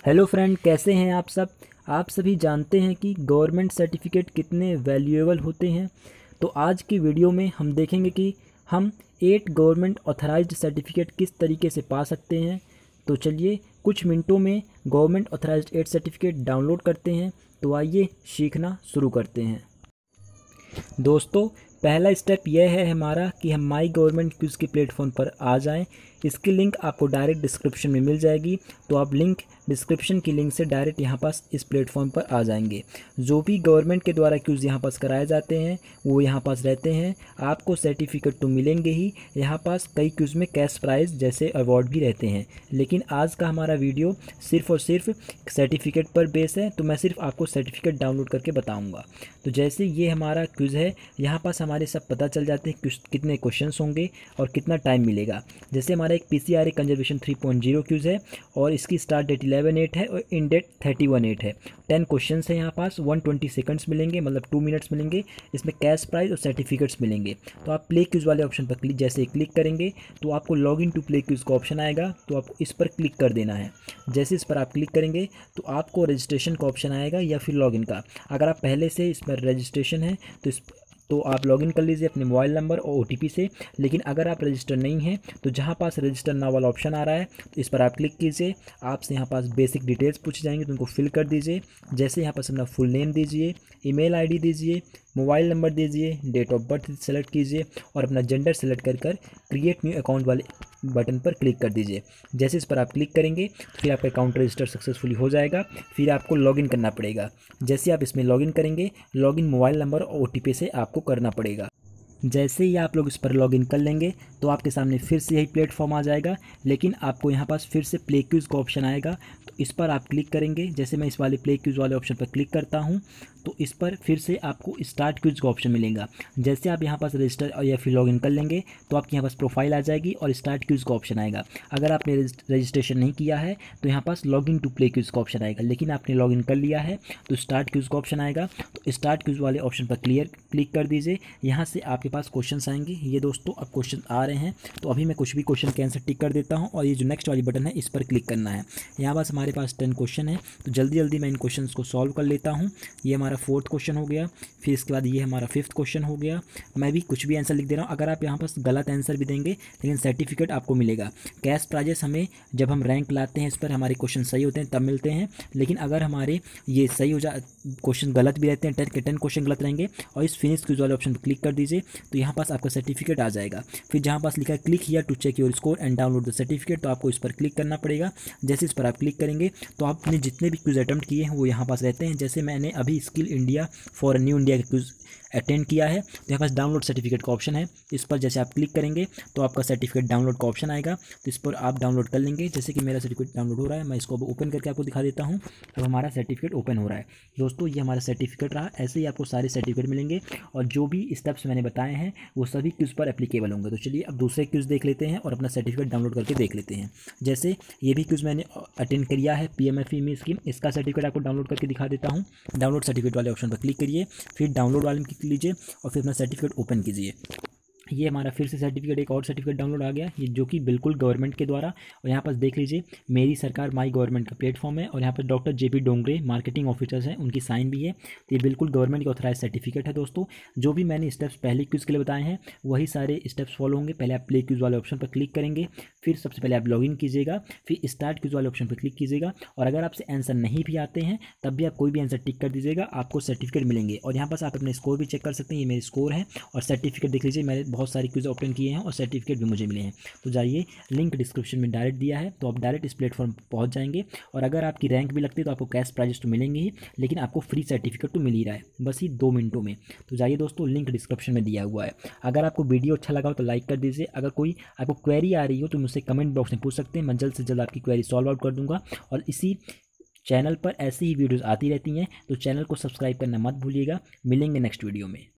Hello friend, कैसे हैं आप सब। आप सभी जानते हैं कि गवर्नमेंट सर्टिफिकेट कितने वैल्यूएबल होते हैं। तो आज की वीडियो में हम देखेंगे कि हम 8 गवर्नमेंट ऑथराइज्ड सर्टिफिकेट किस तरीके से पा सकते हैं। तो चलिए कुछ मिनटों में गवर्नमेंट ऑथराइज्ड 8 सर्टिफिकेट डाउनलोड करते हैं। तो आइए सीखना शुरू करते हैं। दोस्तों, पहला स्टेप यह है हमारा कि हम माई गवर्नमेंट क्विज़ के प्लेटफॉर्म पर आ जाएं। इसकी लिंक आपको डायरेक्ट डिस्क्रिप्शन में मिल जाएगी। तो आप लिंक डिस्क्रिप्शन की लिंक से डायरेक्ट यहाँ पास इस प्लेटफॉर्म पर आ जाएंगे। जो भी गवर्नमेंट के द्वारा क्विज़ यहाँ पास कराए जाते हैं वो यहाँ पास रहते हैं। आपको सर्टिफिकेट तो मिलेंगे ही, यहाँ पास कई क्विज़ में कैश प्राइज़ जैसे अवार्ड भी रहते हैं। लेकिन आज का हमारा वीडियो सिर्फ़ और सिर्फ सर्टिफिकेट पर बेस है, तो मैं सिर्फ आपको सर्टिफिकेट डाउनलोड करके बताऊँगा। तो जैसे ये हमारा क्विज़ है, यहाँ पास हमारे सब पता चल जाते हैं कितने क्वेश्चंस होंगे और कितना टाइम मिलेगा। जैसे हमारा एक PCRA कंजर्वेशन 3.0 क्विज़ है और इसकी स्टार्ट डेट 11/8 है और इन डेट 31/8 है। 10 क्वेश्चंस है यहाँ पास, 120 सेकंड्स मिलेंगे, मतलब 2 मिनट्स मिलेंगे। इसमें कैश प्राइज और सर्टिफिकेट्स मिलेंगे। तो आप प्ले क्विज़ वाले ऑप्शन पर जैसे क्लिक करेंगे तो आपको log in to play quiz का ऑप्शन आएगा। तो आपको इस पर क्लिक कर देना है। जैसे इस पर आप क्लिक करेंगे तो आपको रजिस्ट्रेशन का ऑप्शन आएगा या फिर लॉगिन का। अगर आप पहले से इस पर रजिस्ट्रेशन है तो आप लॉगिन कर लीजिए अपने मोबाइल नंबर और OTP से। लेकिन अगर आप रजिस्टर नहीं हैं तो जहाँ पास रजिस्टर नाउ वाला ऑप्शन आ रहा है तो इस पर आप क्लिक कीजिए। आपसे यहाँ पास बेसिक डिटेल्स पूछे जाएंगे तो उनको फिल कर दीजिए। जैसे यहाँ पास अपना फुल नेम दीजिए, ईमेल ID दीजिए, मोबाइल नंबर दीजिए, डेट ऑफ बर्थ सेलेक्ट कीजिए और अपना जेंडर सेलेक्ट कर क्रिएट न्यू अकाउंट वाले बटन पर क्लिक कर दीजिए। जैसे इस पर आप क्लिक करेंगे तो फिर आपका अकाउंट रजिस्टर सक्सेसफुली हो जाएगा। फिर आपको लॉगिन करना पड़ेगा। जैसे आप इसमें लॉगिन करेंगे, लॉगिन मोबाइल नंबर और OTP से आपको करना पड़ेगा। जैसे ही आप लोग इस पर लॉगिन कर लेंगे तो आपके सामने फिर से यही प्लेटफॉर्म आ जाएगा। लेकिन आपको यहाँ पास फिर से प्ले क्विज़ का ऑप्शन आएगा। तो इस पर आप क्लिक करेंगे। जैसे मैं इस वाले प्ले क्विज़ वाले ऑप्शन पर क्लिक करता हूँ तो इस पर फिर से आपको स्टार्ट क्विज़ का ऑप्शन मिलेगा। जैसे आप यहाँ पास रजिस्टर या फिर लॉगिन कर लेंगे तो आपके यहाँ पास प्रोफाइल आ जाएगी और स्टार्ट क्विज़ का ऑप्शन आएगा। अगर आपने रजिस्ट्रेशन नहीं किया है तो यहाँ पास लॉगिन टू प्ले क्विज़ का ऑप्शन आएगा। लेकिन आपने लॉगिन कर लिया है तो स्टार्ट क्विज़ का ऑप्शन आएगा। तो स्टार्ट क्विज़ वाले ऑप्शन पर क्लिक कर दीजिए। यहाँ से आपके पास क्वेश्चन आएंगे। ये दोस्तों अब क्वेश्चन आ रहे हैं। तो अभी मैं कुछ भी क्वेश्चन के आंसर टिक कर देता हूँ और ये जो नेक्स्ट वाली बटन है इस पर क्लिक करना है। यहाँ पास हमारे पास 10 क्वेश्चन है। तो जल्दी जल्दी मैं इन क्वेश्चंस को सॉल्व कर लेता हूँ। ये हमारा 4th क्वेश्चन हो गया। फिर इसके बाद ये हमारा 5th क्वेश्चन हो गया। मैं भी कुछ भी आंसर लिख दे रहा हूँ। अगर आप यहाँ पास गलत आंसर भी देंगे लेकिन सर्टिफिकेट आपको मिलेगा। कैश प्राइजेस हमें जब हम रैंक लाते हैं इस पर हमारे क्वेश्चन सही होते हैं तब मिलते हैं। लेकिन अगर हमारे ये सही हो जाए, क्वेश्चन गलत भी रहते हैं, 10 के 10 क्वेश्चन गलत रहेंगे और इस फिनिश क्विज वाले ऑप्शन पर क्लिक कर दीजिए तो यहाँ पास आपका सर्टिफिकेट आ जाएगा। फिर जहाँ पास लिखा है click here to check your score and download the certificate, तो आपको इस पर क्लिक करना पड़ेगा। जैसे इस पर आप क्लिक करेंगे तो आपने जितने भी क्विज अटेम्प्ट किए हैं वो यहाँ पास रहते हैं। जैसे मैंने अभी skill India for new India का क्विज अटेंड किया है तो यहाँ पास डाउनलोड सर्टिफिकेट का ऑप्शन है। इस पर जैसे आप क्लिक करेंगे तो आपका सर्टिफिकेट डाउनलोड का ऑप्शन आएगा। तो इस पर आप डाउनलोड कर लेंगे। जैसे कि मेरा सर्टिफिकेट डाउनलोड हो रहा है, मैं इसको अब ओपन करके आपको दिखा देता हूँ। अब हमारा सर्टिफिकेट ओपन हो रहा है। दोस्तों, ये हमारा सर्टिफिकेट रहा। ऐसे ही आपको सारे सर्टिफिकेट मिलेंगे और जो भी स्टेप्स मैंने बताए हैं वो सभी क्विज पर एप्लीकेबल होंगे। तो चलिए अब दूसरे क्विज देख लेते हैं और अपना सर्टिफिकेट डाउनलोड करके देख लेते हैं। जैसे ये भी क्विज मैंने अटेंड किया है, PMFE स्कीम, इसका सर्टिफिकेट आपको डाउनलोड करके दिखा देता हूँ। डाउनलोड सर्टिफिकेट वाले ऑप्शन पर क्लिक करिए, फिर डाउनलोड वाले में क्लिक लीजिए और फिर अपना सर्टिफिकेट ओपन कीजिए। ये हमारा फिर से सर्टिफिकेट, एक और सर्टिफिकेट डाउनलोड आ गया, ये जो कि बिल्कुल गवर्नमेंट के द्वारा। और यहाँ पास देख लीजिए मेरी सरकार माई गवर्नमेंट का प्लेटफॉर्म है और यहाँ पर doctor JP Dongre marketing officers हैं, उनकी साइन भी है। तो ये बिल्कुल गवर्नमेंट की ऑथराइज सर्टिफिकेट है। दोस्तों, जो भी मैंने स्टेप्स पहले क्विज़ के लिए बताए हैं वही सारे स्टेप्स फॉलो होंगे। पहले आप प्ले क्विज़ वाले ऑप्शन पर क्लिक करेंगे, फिर सबसे पहले आप लॉगिन कीजिएगा, फिर स्टार्ट क्विज़ वाले ऑप्शन पर क्लिक कीजिएगा। और अगर आपसे आंसर नहीं भी आते हैं तब भी आप कोई भी आंसर टिक कर दीजिएगा, आपको सर्टिफिकेट मिलेंगे। और यहाँ पास आप अपने स्कोर भी चेक कर सकते हैं। ये मेरे स्कोर है और सर्टिफिकेट देख लीजिए, मैंने बहुत सारी क्विज़ ऑप्टेन किए हैं और सर्टिफिकेट भी मुझे मिले हैं। तो जाइए, लिंक डिस्क्रिप्शन में डायरेक्ट दिया है, तो आप डायरेक्ट इस प्लेटफॉर्म पर पहुंच जाएंगे। और अगर आपकी रैंक भी लगती है तो आपको कैश प्राइजेस तो मिलेंगे ही, लेकिन आपको फ्री सर्टिफिकेट तो मिल ही रहा है, बस ही 2 मिनटों में। तो जाइए दोस्तों, लिंक डिस्क्रिप्शन में दिया हुआ है। अगर आपको वीडियो अच्छा लगा हो तो लाइक कर दीजिए। अगर कोई आपको क्वेरी आ रही हो तो मुझसे कमेंट बॉक्स में पूछ सकते हैं, मैं जल्द से जल्द आपकी क्वेरी सॉल्व आउट कर दूंगा। और इसी चैनल पर ऐसी ही वीडियोज़ आती रहती हैं, तो चैनल को सब्सक्राइब करना मत भूलिएगा। मिलेंगे नेक्स्ट वीडियो में।